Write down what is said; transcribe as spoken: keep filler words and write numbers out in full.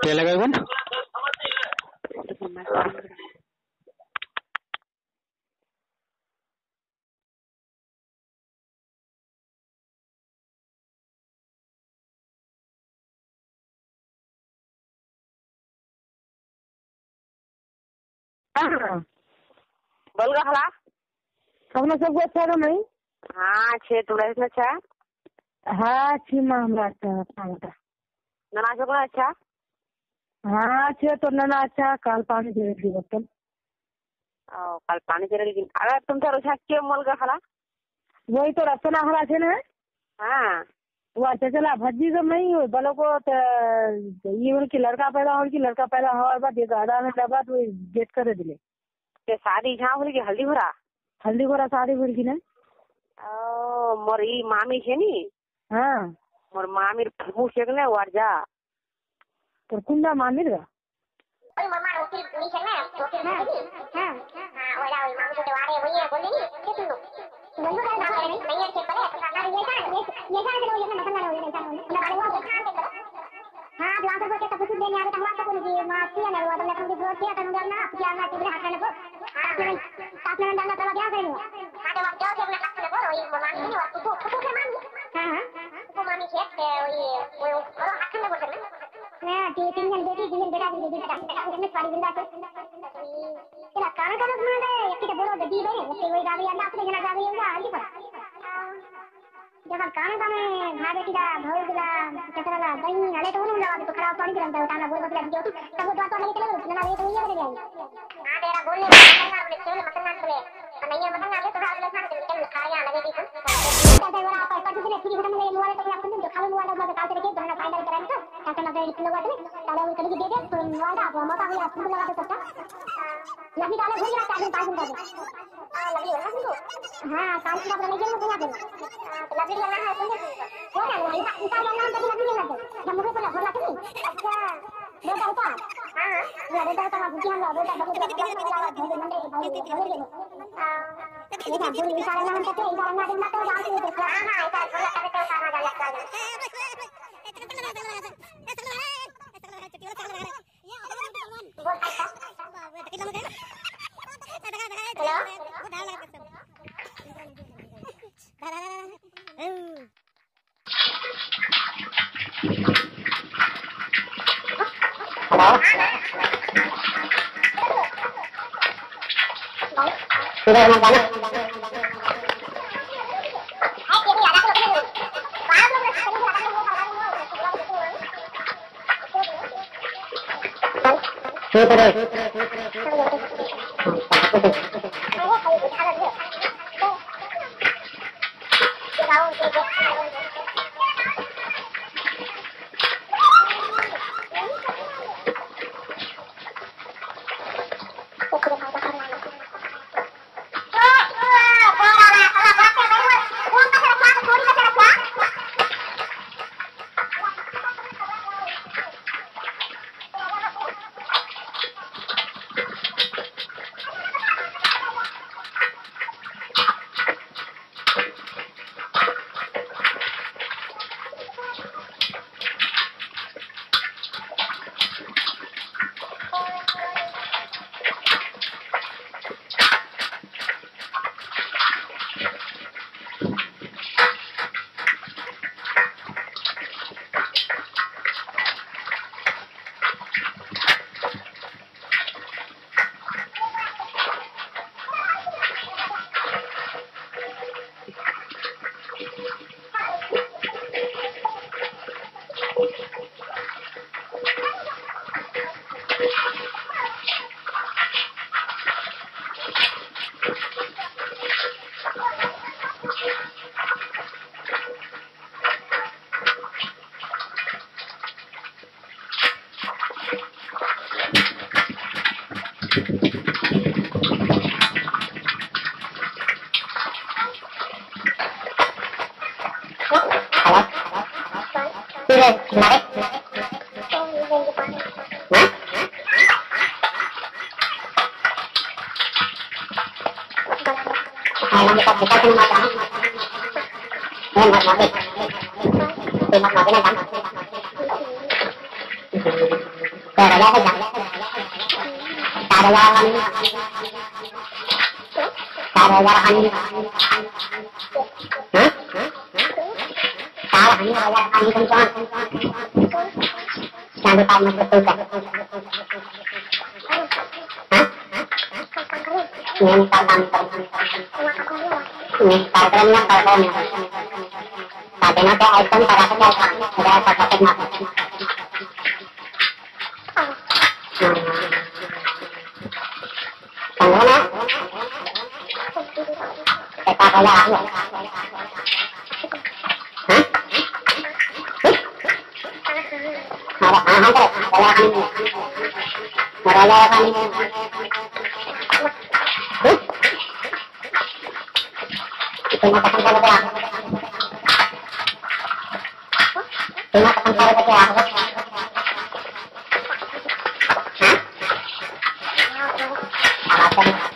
क्या लगा कौन? बोल गा हला अपना सब अच्छा है नहीं? हाँ छे तुमरा इसमें अच्छा हाँ अच्छी मामला अच्छा है नना सब अच्छा हाँ अच्छे तो नना अच्छा काल पानी दे दी बोतल ओ कल पानी दे रही अगर तुम तो रोजा के मोल गा हला वही तो रचना हरा छे ना हाँ वो अच्छा चला भज्जी तो नहीं हो बलो को ये उनकी लड़का पैदा हो की लड़का पैदा हो बाद एक आधा घंटा बाद वो गेट कर दिले ते शादी जहाँ बोली कि हल्दी भरा हल्दी भरा शादी भर की ना ओ मोर ई मामी छे नी हाँ मोर मामीर फुफू छे ने वार जा तो कुंडा मामीर का ओए मम्मा रोटी पूरी करना है रोटी बनानी हां हां ओला ओए मामी तो वारे वही बोले नी के सुनो नंदू का नाम नहीं नहीं है पहले तो ना ये था ये ये था तो ये ना मसला हो ये था ना वाले वो खान के हां ब्लाउज को तो कुछ देने आ रहा था तो मुझे मां किया ना वो तो मैं तुमको बोल किया था ना किया ना तेरे हाथ में को हां साथ में डालना तो क्या करेंगे हां तो आप जाओ अपने हाथ में बोलो ये मामी नहीं वो तो तो के मामी हां हां वो मामी है ये वो और हाथ में बोल मैं तीन तीन जन बेटी तीन बेटा भी बेटा बेटा में सारी जिंदा है तेरा कान का मतलब है एक तो बोलो गड्डी है वो वही गाड़ी अंदर अपने जना गाड़ी होगा हल्दी पर जब कान का में भाई बेटी का भाई का चतरा ला दही हले तो उन्होंने लगा तो खराब पानी करता है ताना बोल बतला दियो तब वो बात वाले चले ना ये तो ये कर जाएगी हां तेरा बोलने में अपने खेल मत ना चले नहीं मत ना ले तो अगले साल चल खाया लगे दी तो तो वो आप पर दूसरे फ्री खत्म में मोबाइल तो अपन तो खाली मोबाइल में काल करके दोनों फाइनल कराएंगे तो ताकि ना इतने लोग आते ताला वो करके दे दे तो मोबाइल आप मत आगे आप लगा दे सकता लगी ताला भूल गया चार्जिंग पास कर दे हां लगी है ना हां काल की बात नहीं जरूर बुला दे तो लगी लेना है तुमने वो ना वो इंसान का नाम तो लगी लेना है जब मुझे बोला बोला नहीं अच्छा बेटा बेटा हां ये बेटा का बुद्धि हम बेटा बेटा बेटा भेज मंडे भेज हां ये ना बोली इंसान ना हम कहते इंसान ना दिन तो जाते हैं हां हां ऐसा बोला करते हो सारा गाला का सुबह में जाना ठीक है Ada saja. Ada jalan. Ada jalan. Hah? Salah ini ada jalan kencang. Jangan tahu betul kan? Hah? Minta bantuan. Minta bantuan kalau ni. Tapi nanti iPhone para kerja sudah pakai mata. Mana? Kita kaya. Hah? Ada ah ada ada ini. Ada ini. Itu mata kan kalau dia. Itu mata kan kalau dia. Hah? Apa?